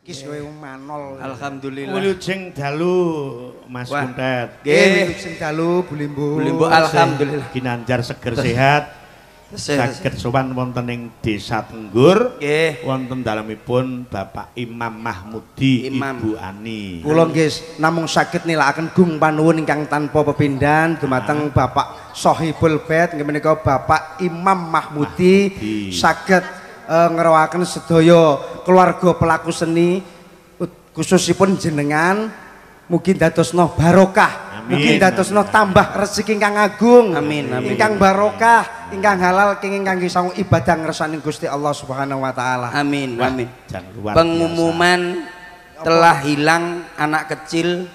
Kis kowe manol. Alhamdulillah. Wilujeng dalu Mas Kuntet. Nggih, wilujeng dalu Bulimbu. Bulimbu alhamdulillah. Ginanjar seger sehat. Saged sowan wonten ing Desa Tenggur. Nggih. Wonten dalemipun Bapak Imam Mahmudi, Ibu Ani. Kula nggih namung saged nilakaken gung panuwun ingkang tanpa pepindhan dumateng Bapak Sohibul Bait nggih menika Bapak Imam Mahmudi saged ngerawaken sedaya keluarga pelaku seni khususipun jenengan mugi dadosna barokah, mugi dadosna tambah rezeki ingkang agung, amin, amin, ingkang barokah, ingkang halal kenging kangge sangu ibadah ngersani Gusti Allah Subhanahu wa taala. Amin, amin. Pengumuman telah hilang anak kecil,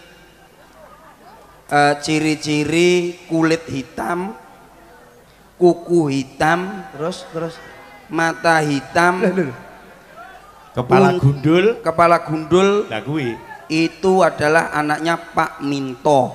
ciri-ciri kulit hitam, kuku hitam, terus mata hitam, kepala gundul, lah kuwi itu adalah anaknya Pak Minto.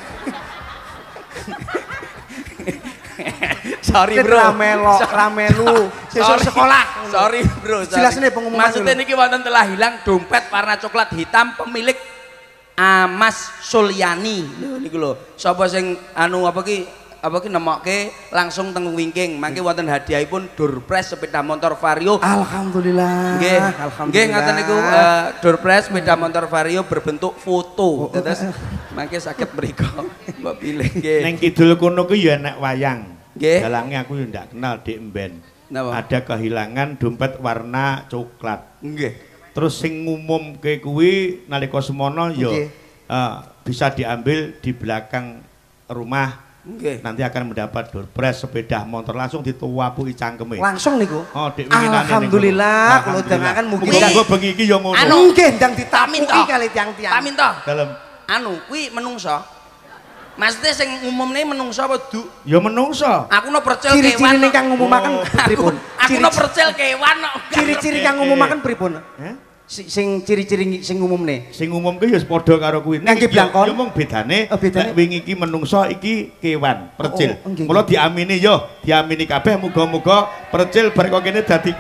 Sorry bro, ramelu sesuk sekolah. Sorry bro, jelasne pengumuman. Maksudnya niki wonten telah hilang dompet warna coklat hitam pemilik Amas Sulyani. Niku lho, sapa sing anu apa ki nemokke langsung teng wingking. Mangke wonten hadiahipun doorpress sepeda motor Vario. Alhamdulillah. Nggih, nggih ngaten niku doorpress sepeda motor Vario berbentuk foto. Terus mangke saged mriku mbok pilih nggih. Ning kidul kono ku ya enek wayang. Nggih. Dalange aku ya ndak kenal Dik Mben. Napa? Ada kehilangan dompet warna coklat. Nggih. Terus sing ngumumke kuwi nalika semono ya bisa diambil di belakang rumah. Nggih. Nanti akan mendapat doorpress sepeda motor langsung dituwapuki cangkeme. Langsung niku. Oh, Dik winginane. Alhamdulillah kula dengaken mugi muga bengi iki ya ngono. Anu nggih ndang ditamuki kali tiang-tiang. Pak Minto. Dalem. Anu kuwi menungso. Maksudnya sing umumne menungso apa du? Ya menungso. Aku no percil kewan. Ciri-ciri kang ngumumaken pripun? Aku no percil kewan. Ciri-ciri kang ngumumaken pripun? Sing ciri-ciri sing umumne. Sing umumke ya padha karo kuwi. Nggih blangkon. Ya mung bedane nek wingi iki menungso iki kewan, percil. Mula diamini yo, diamini kabeh muga-muga percil bar kok kene dadi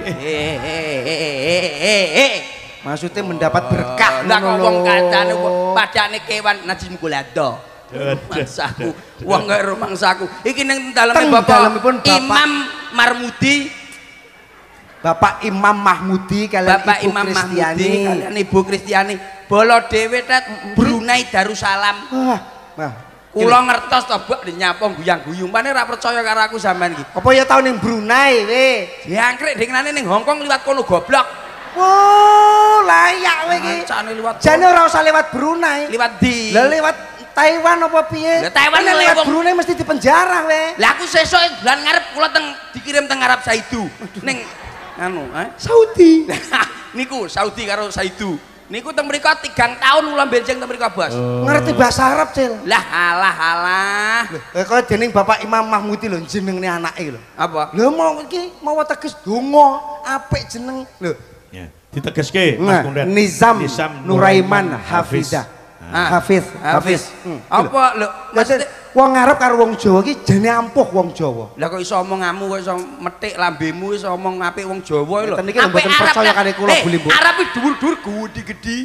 maksudnya mendapat berkah. Lah kok wong kancane padane kewan najis kulado. Mangsaku, wong gak rumangsaku. Iki ning daleme Bapak Imam Marmudi. Bapak Imam Mahmudi kalian Bapak Ibu Imam Kristiani. Mahmudi kalian Ibu Kristiani. Bolo dhewe tet Brunei Darussalam. Wah. Kula ngertos to Mbok nyapong guyang-guyung. Pane ora percaya karo aku sampean iki. Apa ya tau ning Brunei we? Diangkrek dinane ning Hongkong liwat kono goblok. Oh, layak we iki. Jane ora usah lewat Brunei. Liwat di. Lah lewat Taiwan apa piye? Lah Taiwan lewat Brunei mesti dipenjara we. Lah aku sesuk bulan ngarep kula dikirim teng Arab Saidu. Ning anu, Saudi. Niku Saudi karo Saidu. Niku teng mriko 3 tahun kula benjing teng mriko, Bos. Ngerti bahasa Arab, Cil? Lah alah. Kaya dening Bapak Imam Mahmudi lho jenenge anake lho. Apa? Lho mau iki mau teges donga apik jeneng lho. Ya, ditegeske Mas Kundet. Nizam Nuraiman Hafizah. Hafiz. Apa lho? Maksud wong Arab karo wong Jawa iki jane ampuh wong Jawa. Lah kok iso omong ngamu kok iso metik lambemu iso omong apik wong Jawa lho. Niki mboten percaya karo kula Bulimbu. Arab iki dhuwur-dhuwur gede-gede.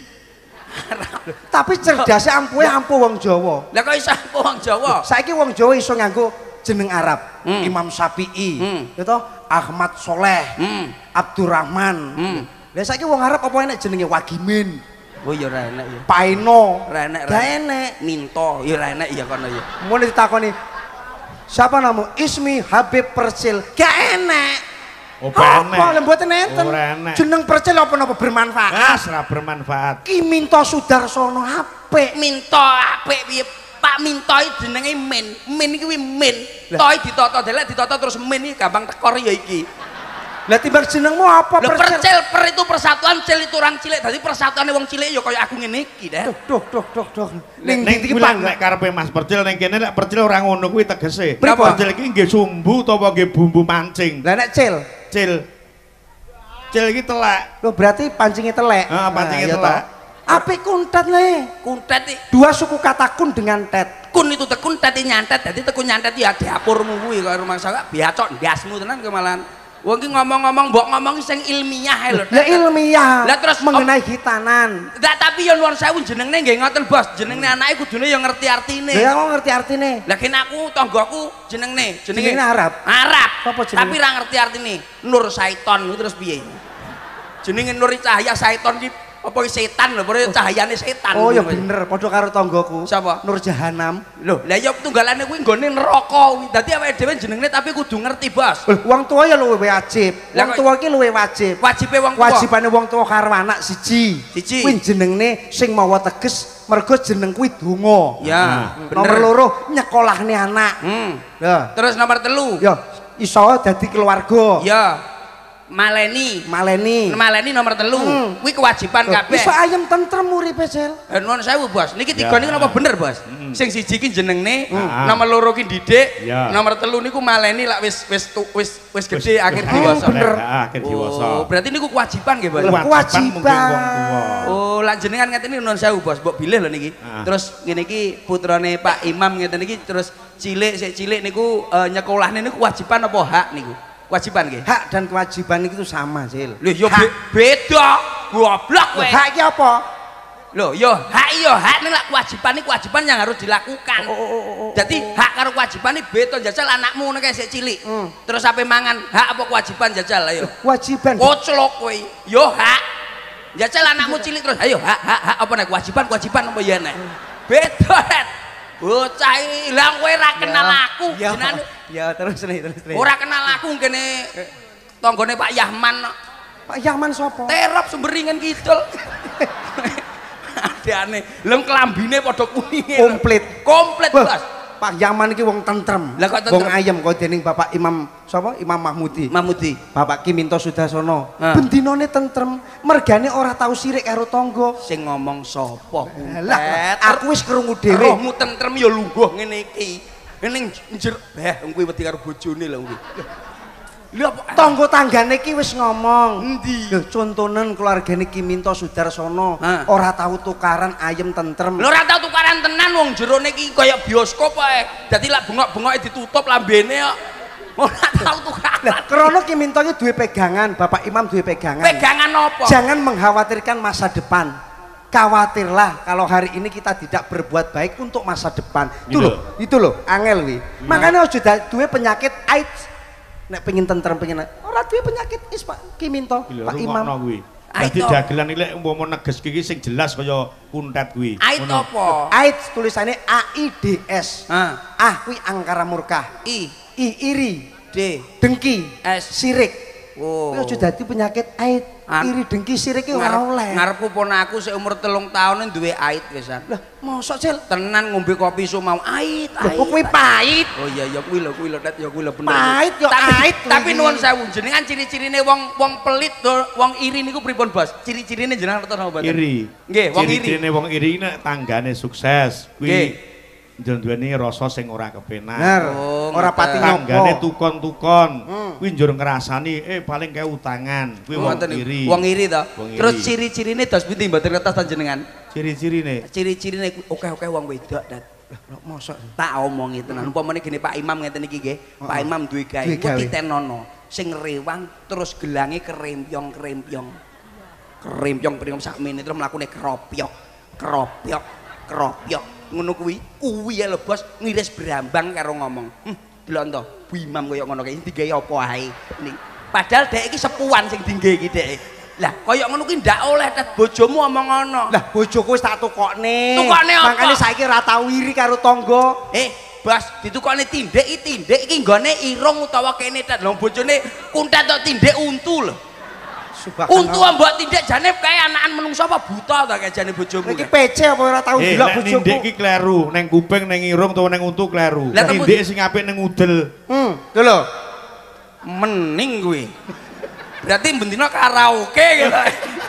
Tapi cerdase ampuhe ampuh wong Jawa. Lah kok iso ampuh wong Jawa? Saiki wong Jawa iso nganggo jeneng Arab. Imam Syafi'i, gitu Ahmad Soleh, Abdurrahman. Lah saiki wong Arab apa enek jenenge Wagimin? Oh ya ora enek ya. Paino. Ora enek. Gak enek. Minto ya ora enek ya kono ya. Mun ditakoni siapa namamu? Ismi Habib Percil. Gak enek. Oh, enek. Apa mboten enten. Jeneng Percil apa-apa bermanfaat. Ora bermanfaat. Ki Minto Sudarsono apik. Minto apik piye? Pak Minto iki jenenge Min. Min iki kuwi Min. Toi ditata delek ditata terus Min iki gampang tekor ya iki. Lah timbang jenengmu apa Percil? Per itu persatuan, cil itu orang cilik. Dadi persatuane wong cilik ya kaya aku ngene iki, Dah. Duh. Ning iki nek karepe Mas Percil ning kene nek Percil ora ngono kuwi tegese. Percil iki nggih sumbu utawa nggih bumbu mancing. Lah nek Cil iki telek. Loh berarti pancingnya telek. Heeh, pancingnya telek. Apik kuntet le. Kuntet iki dua suku kata kun dengan tet. Kun itu tekun teti nyantet. Dadi tekun nyantet ya dapurmu kuwi kaya rumah saya biacok ndasmu tenan kemalahan. Wong iki ngomong-ngomong mbok ngomong sing ilmiah ae lho. Lah ilmiah. Lah terus mengenai hitanan. Lah tapi ya nuwun sewu jenengne nggih ngoten Bos. Jenengne anake kudune ya ngerti artine. Lah aku ngerti artine. Lah kene aku tanggaku jenenge Arab. Arab. Apa jenenge? Tapi ra ngerti artine. Nur Saiton terus piye? Jenenge Nur Cahaya Saiton ki apa setan lho, padha cahayane setan. Oh ya bener, padha karo tanggoku. Sapa? Nur Jahanam. Lho, lah ya tunggalane kuwi nggone neraka kuwi. Dadi awake dhewe jenenge tapi kudu ngerti, Bos. Wong tua ya luwih wajib. Wong tua ki luwih wajib. Wajibe wong tua. Wajibane wong tua karo anak siji. Kuwi jenengne sing mawa teges mergo jeneng kuwi donga. Ya, bener. Nomor loro nyekolahne anak. Ya. Terus nomor 3. Ya, iso dadi keluarga. Ya. Maleni nomor 3 kuwi kewajiban kabeh. Iso ayem tentrem uripe Cel. Nuwun sewu Bos, niki 3 niki napa bener Bos? Sing siji ki jenengne, nomor 2 ki didik, nomor 3 niku maleni lak wis gedhe akhir dewasa. Bener. Akhir dewasa. Oh, berarti niku kewajiban nggih Bos. Kewajiban. Oh, lak jenengan ngeten iki nuwun sewu Bos, mbok bilih lho niki. Terus ngene iki putrane Pak Imam ngeten iki terus sik cilik niku nyekolahne niku kewajiban apa hak niku? Kewajiban nggih. Hak dan kewajiban itu sama, Cil. Lho ya beda. Goblok kowe. Hak iki apa? Lho ya hak ning lak kewajiban yang harus dilakukan. Jadi hak karo kewajiban iki beda jajal anakmu nek isih cilik. Terus sampe mangan hak apa kewajiban jajal ayo. Kewajiban. Koclok kowe. Yo hak. Jajal anakmu cilik terus ayo hak apa nek kewajiban apa ya nek. Beda nek. Bocah ilang kowe ra kenal aku jenenge. Ya terus nih. Ora kenal aku kene tanggane Pak Yahman. Pak Yahman sapa? Terop Semberingan Kidul. Adane, lem klambine padha kuninge. Komplit, Bos. Pak Yahman iki wong tentrem. Lah kok tentrem? Wong ayem kok dening Bapak Imam sapa? Imam Mahmudi. Bapak Ki Minto Sudarsono. Bendinane tentrem, mergane ora tau sirik karo tangga. Sing ngomong sapa? Lah, aku wis krungu dhewe. Rohmu tentrem ya lungguh ngene iki. Ning njer wong kuwi wedi karo bojone lho kuwi. Lha tangga tanggane iki wis ngomong. Endi? Lho contonen keluargane Ki Minto Sudarsono ora tau tukaran ayem tentrem. Lho ora tau tukaran tenan wong jerone iki kaya bioskop ae. Dadi lak bengok-bengoke ditutup lambene kok. Ora tau tukaran. Lah krana Ki Minto iki duwe pegangan, Bapak Imam duwe pegangan. Pegangan apa? Jangan mengkhawatirkan masa depan. Khawatirlah kalau hari ini kita tidak berbuat baik untuk masa depan. Itu loh, angel wi. Makanya sudah duwe penyakit AIDS. Nek pengen tentrem pengen ora duwe penyakit is Pak Ki Minto, Pak Imam. Dadi dagelan iki lek umpama neges iki sing jelas kaya kuntet kuwi. AIDS apa? AIDS tulisannya AIDS. Kuwi angkara murka. Iri. Dengki. Sirik. Oh. Itu dadi penyakit AIDS. Iri dengki sirik iki ora oleh. Ngarepku ponaku sik umur 3 taun duwe AIDS wisan. Lah, mosok Cil? Tenan ngombe kopi sumau AIDS. Kuwi pahit. Oh iya ya kuwi lho Tet ya kuwi lho bener. Pahit ya AIDS. Tapi nuwun sewu jenengan ciri-cirine wong pelit wong iri niku pripun Bos? Ciri-cirine jenengan ngertos napa mboten? Iri. Nggih, wong iri. Ciri-cirine wong iri nek tanggane sukses kuwi nduweni rasa sing ora kepenak. Bener. Ora pati nyompo. Tanggane tukon-tukon. Kuwi njur ngrasani paling kae utangan. Kuwi wong iri. Wong iri to. Terus ciri-cirine dos pundi mboten ngertos jenengan? Ciri-cirine. Ciri-cirine oke wong wedok Dat. Lah mosok tak omongi tenan. Umpamane gene Pak Imam ngeten iki nggih. Pak Imam duwe gawe titenono sing rewang terus gelange kerempyong-kerempyong. Kerempyong sakmene terus mlakune keropyok. Ngono kuwi ya lho Bos ngiris berambang karo ngomong. Delok to, Bu Imam koyo ngono kae digawe apa ae. Padahal dhek iki sepuhan sing dingge iki dhek. Lah koyo ngono kuwi ndak oleh Tet bojomu omong ngono. Lah bojoku wis tak tukokne. Tukokne apa? Makane saiki ora tau iri karo tangga. Bos ditukokne tindik iki nggone irung utawa kene Tet. Lah bojone kuntet tok tindik untu lho. Untu mbok tindik jane kae anakan menungso apa buta ta kae jane bojomu. Iki PC apa ora tau delok bojoku. Tindik iki kleru, ning kuping ning irung utawa ning untu kleru. Tindik sing apik ning udel. Lho lho. Mening kuwi. Berarti bendina karaoke gitu.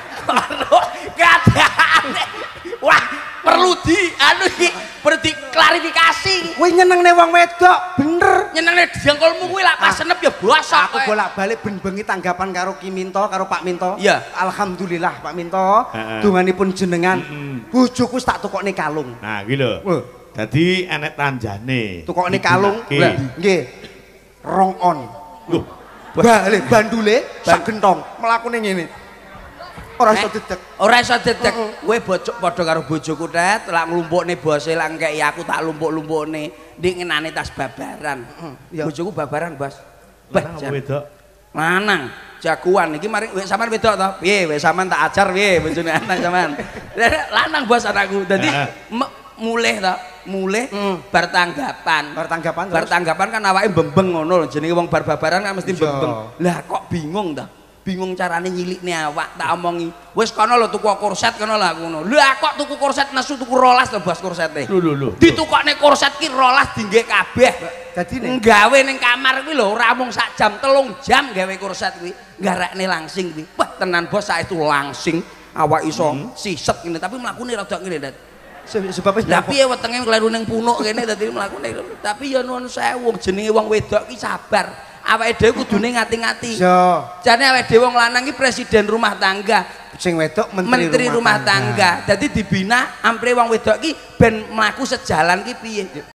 Kadane. Wah, perlu perlu diklarifikasi. Kuwi nyenengne wong wedok, bener. Nyenengne jengkolmu kuwi lak pas senep ya bosok. Aku bolak-balik ben-bengi tanggapan karo Ki Minto, karo Pak Minto. Iya. Alhamdulillah Pak Minto, donganipun jenengan. Bojoku tak tukokne kalung. Nah, kuwi lho. Dadi enek tanjane. Tukokne kalung. Nggih. 2 on. Lho, bale bandule sak gentong mlakune ngene. Ora iso dedek. Ora iso dedek. Kowe bocok padha karo bojoku Tet, lak nglumpukne bose lak ngkeki aku tak lumpuk-lumpukne. Ndik ngenane tas babaran. Bojoku babaran, Bos. Lanang wedok. Lanang, jagoan iki mari wek sampean wedok to. Piye wek sampean tak ajar piye bojone anak sampean. Lanang Bos anakku. Dadi mulih to, mulih bar tanggapan. Bar tanggapan kan awake bembeng ngono lho. Jenenge wong bar babaran kan mesti bembeng. Lah kok bingung ta? Bingung carane nyilikne awak tak omongi wis kono lho tuku korset kono lah ngono lha kok tuku korset nesu tuku 12 to Bos korsete lho ditukokne korset ki 12 dingge kabeh dadi nggawe ning kamar kuwi lho ora mung sak jam 3 jam gawe korset kuwi garekne langsing kuwi wah tenan Bos saestu langsing awak iso siset ngene tapi mlakune rada ngene Det sebab lha piye wetenge kleru ning punuk kene dadi mlakune tapi ya nuwun sewu jenenge wong wedok ki sabar awake dhewe kudune ngati-ngati. Jane awake dhewe wong lanang iki presiden rumah tangga, sing wedok menteri rumah tangga. Dadi dibina ampre wong wedok iki ben mlaku sejalan ki piye.